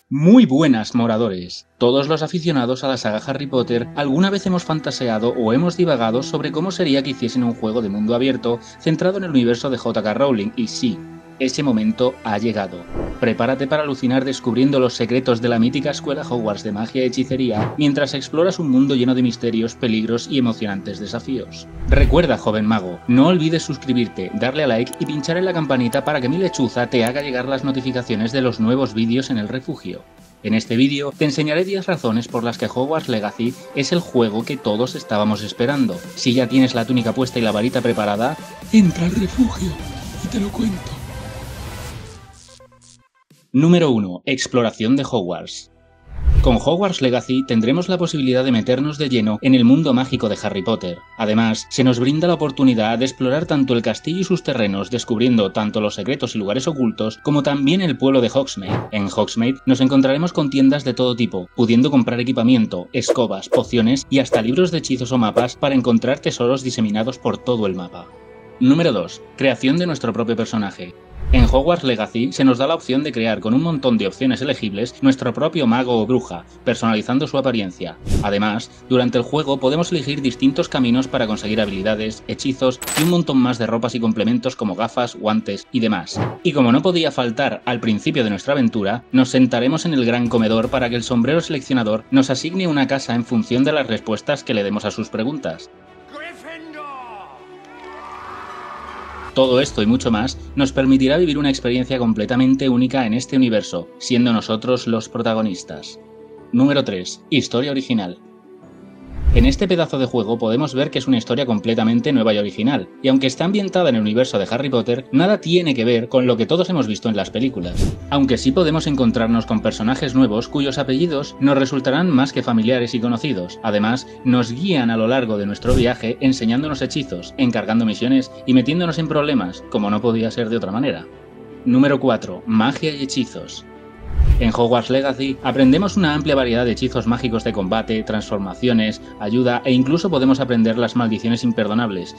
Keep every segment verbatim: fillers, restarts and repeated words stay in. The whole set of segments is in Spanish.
Muy buenas, moradores. Todos los aficionados a la saga Harry Potter alguna vez hemos fantaseado o hemos divagado sobre cómo sería que hiciesen un juego de mundo abierto centrado en el universo de J K Rowling, y sí, ese momento ha llegado. Prepárate para alucinar descubriendo los secretos de la mítica escuela Hogwarts de magia y hechicería mientras exploras un mundo lleno de misterios, peligros y emocionantes desafíos. Recuerda, joven mago, no olvides suscribirte, darle a like y pinchar en la campanita para que mi lechuza te haga llegar las notificaciones de los nuevos vídeos en el refugio. En este vídeo te enseñaré diez razones por las que Hogwarts Legacy es el juego que todos estábamos esperando. Si ya tienes la túnica puesta y la varita preparada, entra al refugio y te lo cuento. Número uno. Exploración de Hogwarts. Con Hogwarts Legacy tendremos la posibilidad de meternos de lleno en el mundo mágico de Harry Potter. Además, se nos brinda la oportunidad de explorar tanto el castillo y sus terrenos, descubriendo tanto los secretos y lugares ocultos, como también el pueblo de Hogsmeade. En Hogsmeade nos encontraremos con tiendas de todo tipo, pudiendo comprar equipamiento, escobas, pociones y hasta libros de hechizos o mapas para encontrar tesoros diseminados por todo el mapa. Número dos. Creación de nuestro propio personaje. En Hogwarts Legacy se nos da la opción de crear con un montón de opciones elegibles nuestro propio mago o bruja, personalizando su apariencia. Además, durante el juego podemos elegir distintos caminos para conseguir habilidades, hechizos y un montón más de ropas y complementos como gafas, guantes y demás. Y como no podía faltar al principio de nuestra aventura, nos sentaremos en el gran comedor para que el sombrero seleccionador nos asigne una casa en función de las respuestas que le demos a sus preguntas. Todo esto y mucho más nos permitirá vivir una experiencia completamente única en este universo, siendo nosotros los protagonistas. Número tres. Historia original. En este pedazo de juego podemos ver que es una historia completamente nueva y original, y aunque está ambientada en el universo de Harry Potter, nada tiene que ver con lo que todos hemos visto en las películas. Aunque sí podemos encontrarnos con personajes nuevos cuyos apellidos nos resultarán más que familiares y conocidos. Además, nos guían a lo largo de nuestro viaje enseñándonos hechizos, encargando misiones y metiéndonos en problemas, como no podía ser de otra manera. Número cuatro. Magia y hechizos. En Hogwarts Legacy aprendemos una amplia variedad de hechizos mágicos de combate, transformaciones, ayuda e incluso podemos aprender las maldiciones imperdonables.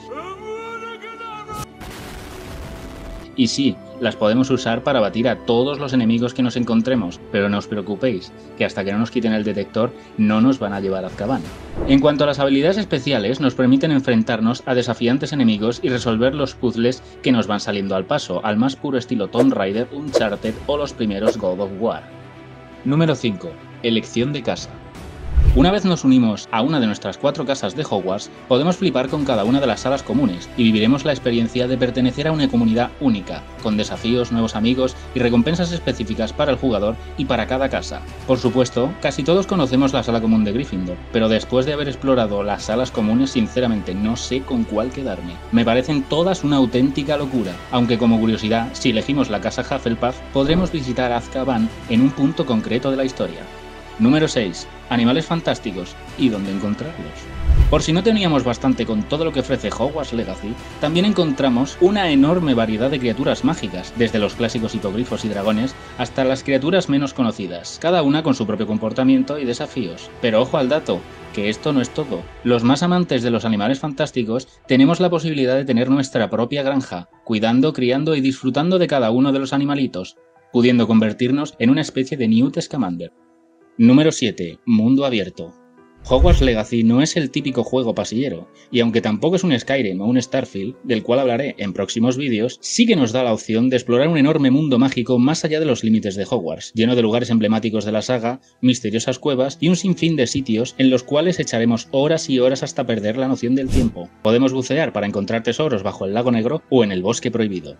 Y sí, las podemos usar para batir a todos los enemigos que nos encontremos, pero no os preocupéis, que hasta que no nos quiten el detector no nos van a llevar a Azkaban. En cuanto a las habilidades especiales, nos permiten enfrentarnos a desafiantes enemigos y resolver los puzzles que nos van saliendo al paso, al más puro estilo Tomb Raider, Uncharted o los primeros God of War. Número cinco. Elección de casa. Una vez nos unimos a una de nuestras cuatro casas de Hogwarts, podemos flipar con cada una de las salas comunes y viviremos la experiencia de pertenecer a una comunidad única, con desafíos, nuevos amigos y recompensas específicas para el jugador y para cada casa. Por supuesto, casi todos conocemos la sala común de Gryffindor, pero después de haber explorado las salas comunes, sinceramente no sé con cuál quedarme. Me parecen todas una auténtica locura, aunque como curiosidad, si elegimos la casa Hufflepuff, podremos visitar Azkaban en un punto concreto de la historia. Número seis. Animales fantásticos y dónde encontrarlos. Por si no teníamos bastante con todo lo que ofrece Hogwarts Legacy, también encontramos una enorme variedad de criaturas mágicas, desde los clásicos hipogrifos y dragones hasta las criaturas menos conocidas, cada una con su propio comportamiento y desafíos. Pero ojo al dato, que esto no es todo. Los más amantes de los animales fantásticos tenemos la posibilidad de tener nuestra propia granja, cuidando, criando y disfrutando de cada uno de los animalitos, pudiendo convertirnos en una especie de Newt Scamander. Número siete. Mundo abierto. Hogwarts Legacy no es el típico juego pasillero, y aunque tampoco es un Skyrim o un Starfield, del cual hablaré en próximos vídeos, sí que nos da la opción de explorar un enorme mundo mágico más allá de los límites de Hogwarts, lleno de lugares emblemáticos de la saga, misteriosas cuevas y un sinfín de sitios en los cuales echaremos horas y horas hasta perder la noción del tiempo. Podemos bucear para encontrar tesoros bajo el lago negro o en el bosque prohibido.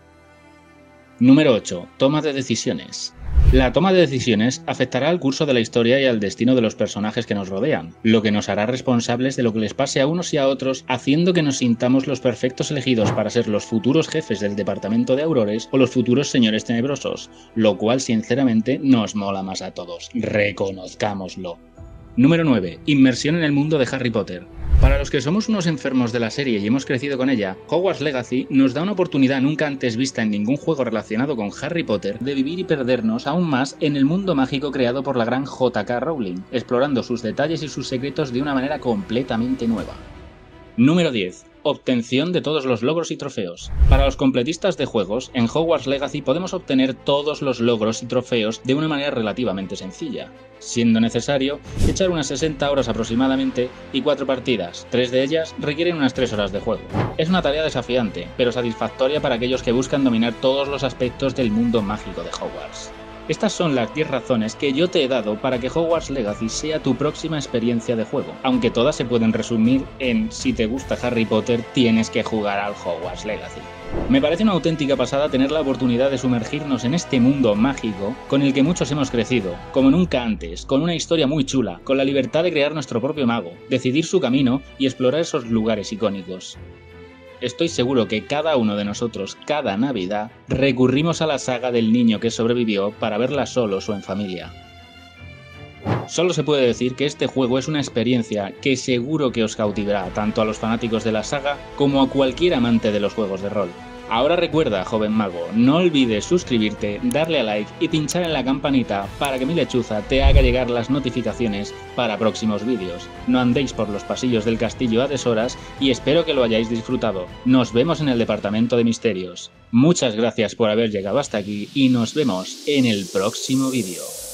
Número ocho. Toma de decisiones. La toma de decisiones afectará al curso de la historia y al destino de los personajes que nos rodean, lo que nos hará responsables de lo que les pase a unos y a otros, haciendo que nos sintamos los perfectos elegidos para ser los futuros jefes del departamento de Aurores o los futuros señores tenebrosos, lo cual sinceramente nos mola más a todos, reconozcámoslo. Número nueve. Inmersión en el mundo de Harry Potter. Para los que somos unos enfermos de la serie y hemos crecido con ella, Hogwarts Legacy nos da una oportunidad nunca antes vista en ningún juego relacionado con Harry Potter de vivir y perdernos aún más en el mundo mágico creado por la gran J K Rowling, explorando sus detalles y sus secretos de una manera completamente nueva. Número diez. Obtención de todos los logros y trofeos. Para los completistas de juegos, en Hogwarts Legacy podemos obtener todos los logros y trofeos de una manera relativamente sencilla, siendo necesario echar unas sesenta horas aproximadamente y cuatro partidas, tres de ellas requieren unas tres horas de juego. Es una tarea desafiante, pero satisfactoria para aquellos que buscan dominar todos los aspectos del mundo mágico de Hogwarts. Estas son las diez razones que yo te he dado para que Hogwarts Legacy sea tu próxima experiencia de juego, aunque todas se pueden resumir en si te gusta Harry Potter tienes que jugar al Hogwarts Legacy. Me parece una auténtica pasada tener la oportunidad de sumergirnos en este mundo mágico con el que muchos hemos crecido, como nunca antes, con una historia muy chula, con la libertad de crear nuestro propio mago, decidir su camino y explorar esos lugares icónicos. Estoy seguro que cada uno de nosotros, cada Navidad, recurrimos a la saga del niño que sobrevivió para verla solos o en familia. Solo se puede decir que este juego es una experiencia que seguro que os cautivará tanto a los fanáticos de la saga como a cualquier amante de los juegos de rol. Ahora recuerda, joven mago, no olvides suscribirte, darle a like y pinchar en la campanita para que mi lechuza te haga llegar las notificaciones para próximos vídeos. No andéis por los pasillos del castillo a deshoras y espero que lo hayáis disfrutado. Nos vemos en el departamento de misterios. Muchas gracias por haber llegado hasta aquí y nos vemos en el próximo vídeo.